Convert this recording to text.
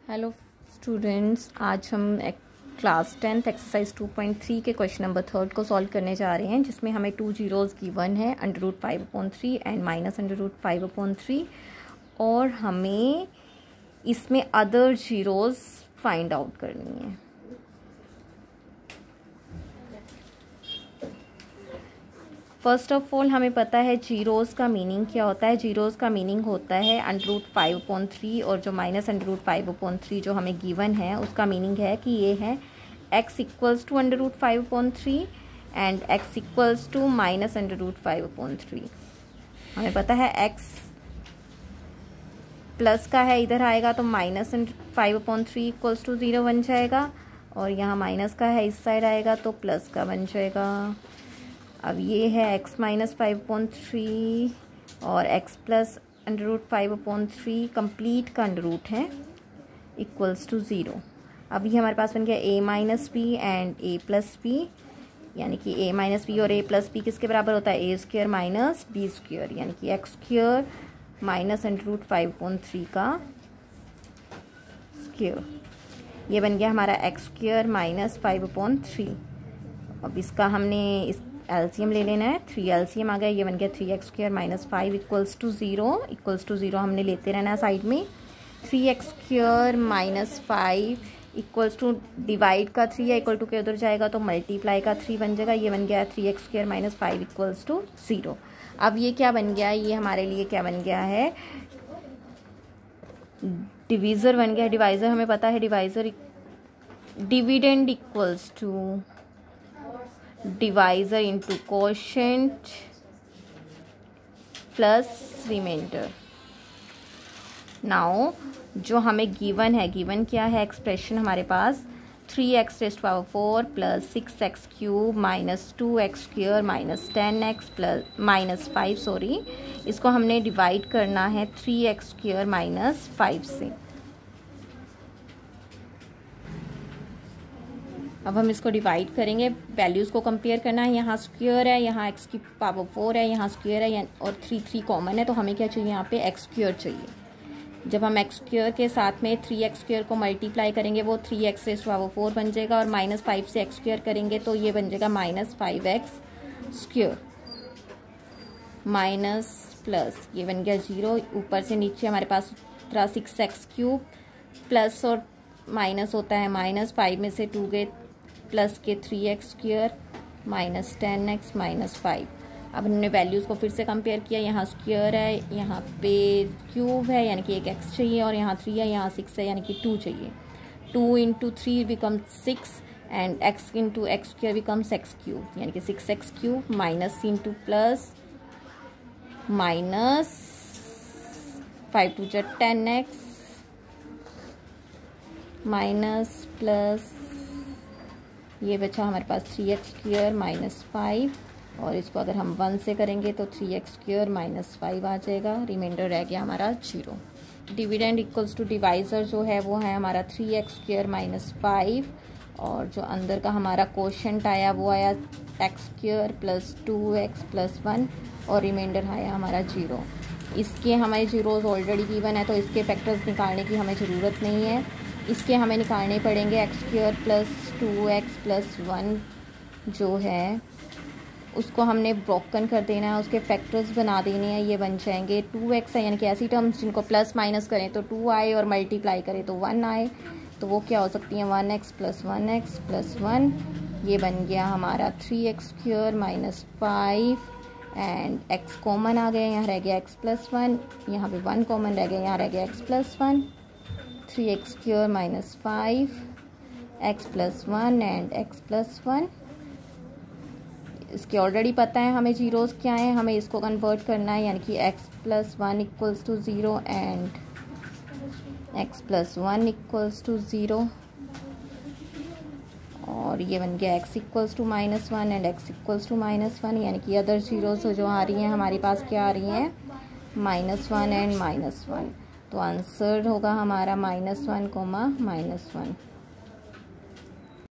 Hello students, आज हम class 10th exercise 2.3 के क्वेश्चन नंबर 3 को सॉल्व करने जा रहे हैं, जिसमें हमें 2 जीरोज़ गिवन है, √5/3 एंड -√5/3, और हमें इसमें अदर जीरोज़ फाइंड आउट करनी है। फर्स्ट ऑफ ऑल हमें पता है जीरोज़ का मीनिंग क्या होता है। जीरोज़ का मीनिंग होता है √5/3, और जो -√5/3 जो हमें गिवन है उसका मीनिंग है कि ये है x equals to √5/3 and x equals to -√5/3। हमें पता है x प्लस का है, इधर आएगा तो -5/3 इक्वल्स टू 0 बन जाएगा, और यहाँ माइनस का है, इस साइड आएगा तो प्लस का बन जाएगा। अब ये है x -5/3 और x प्लस √5/3 कंप्लीट का अंडर है इक्वल्स टू 0। अब ये हमारे पास बन गया a - b एंड a+b, यानी कि a - b और a+b किसके बराबर होता है, a² - b², यानी कि x² -√5/3 का स्क्वायर। ये बन गया हमारा x² -5/3। अब इसका हमने इस एलसीएम ले लेना है, 3 एलसीएम आ गया, ये बन गया 3x² - 5 इक्वल्स टू 0 हमने लेते रहना है साइड में। 3x² - 5 इक्वल्स टू डिवाइड का 3 है, इक्वल टू के उधर जाएगा तो मल्टीप्लाई का 3 बन जाएगा, ये बन गया 3x² - 5 इक्वल्स टू 0। अब ये क्या बन गया, ये हमारे लिए क्या बन गया है, डिवीज़र बन गया। डिवाइज़र हमें पता है, dividend equals to divisor into quotient plus remainder. Now जो हमें गिवन है, गिवन क्या है एक्सप्रेशन हमारे पास, 3x⁴ plus 6x³ - 2x² - 10x plus -5, इसको हमने डिवाइड करना है 3x² - 5 से। अब हम इसको डिवाइड करेंगे, वैल्यूज़ को कंपेयर करना है। यहाँ स्क्वायर है, यहाँ x⁴ है, यहाँ स्क्वायर है, और 3 कॉमन है, तो हमें क्या चाहिए, यहाँ पे x² चाहिए। जब हम x² के साथ में 3x² को मल्टीप्लाई करेंगे वो 3x⁴ बन जाएगा, और -5 से x² करेंगे तो ये बन जाएगा -5x² माइनस प्लस, ये बन गया 0। ऊपर से नीचे हमारे पास 6x³ प्लस और माइनस होता है -5 में से 2 गए, प्लस के 3x² - 10x - 5। अब हमने वैल्यूज़ को फिर से कंपेयर किया, यहाँ स्क्वायर है, यहाँ पे क्यूब है, यानी कि एक x चाहिए, और यहाँ 3 है, यहाँ 6 है, यानी कि 2 चाहिए। 2 × 3 becomes 6 and x × x² becomes x³, यानी कि 6x³ minus into plus minus 5 × 2 = 10x minus plus, ये बचा हमारे पास 3x² - 5, और इसको अगर हम 1 से करेंगे तो 3x² - 5 आ जाएगा, रिमाइंडर रह गया हमारा 0। डिविडेंड इक्वल्स टू डिवाइज़र जो है वो है हमारा 3x² - 5, और जो अंदर का हमारा कोशेंट आया वो आया x² + 2x + 1, और रिमाइंडर आया हमारा 0। इसके हमारे जीरोज़ ऑलरेडी गिवन है, तो इसके फैक्टर्स निकालने की हमें ज़रूरत नहीं है। इसके हमें निकालने पड़ेंगे x² + 2x + 1 जो है उसको हमने ब्रोकन कर देना है, उसके फैक्टर्स बना देने हैं, ये बन जाएंगे 2x है, यानी कि ऐसी टर्म्स जिनको प्लस माइनस करें तो 2 आए और मल्टीप्लाई करें तो 1 आए, तो वो क्या हो सकती हैं, 1x + 1x + 1, ये बन गया हमारा 3x² - 5 एंड x कॉमन आ गया, यहाँ रह गया x + 1, यहाँ पे 1 कॉमन रह गया, यहाँ रह गया x + 1, 3x² - 5 x + 1 and x + 1। इसके ऑलरेडी पता है हमें जीरोज़ क्या है, हमें इसको कन्वर्ट करना है, यानी कि x + 1 equals to 0 and x + 1 equals to 0, और ये बन गया x equals to -1 and x equals to -1, यानी कि अदर जीरोज़ जो आ रही हैं हमारे पास क्या आ रही हैं, -1 एंड -1, तो आंसर होगा हमारा -1, -1।